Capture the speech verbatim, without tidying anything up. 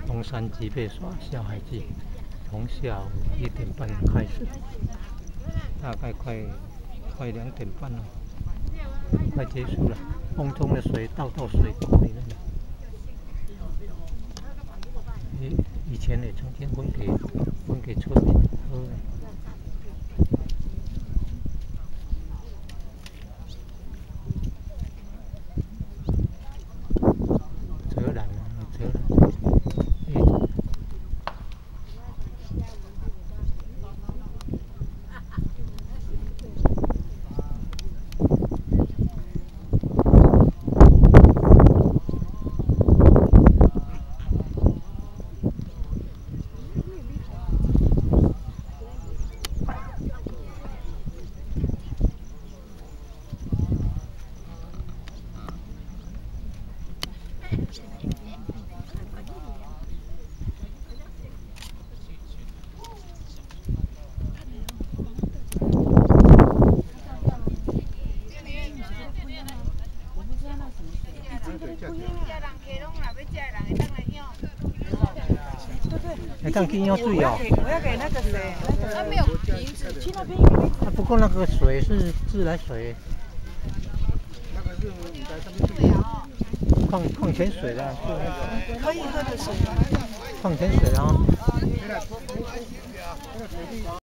龙山鸡背耍小海记，从下午一点半开始，大概快快两点半了，快结束了。风中的水倒到水沟里面了。以以前也曾经分给分给村民喝。泽兰啊，泽兰。 还当去养水哦？ 我要给那个谁，他没有瓶子，去那边。 啊，不过那个水是自来水。那个是矿矿泉水的， 可以喝的水。 矿泉水啊。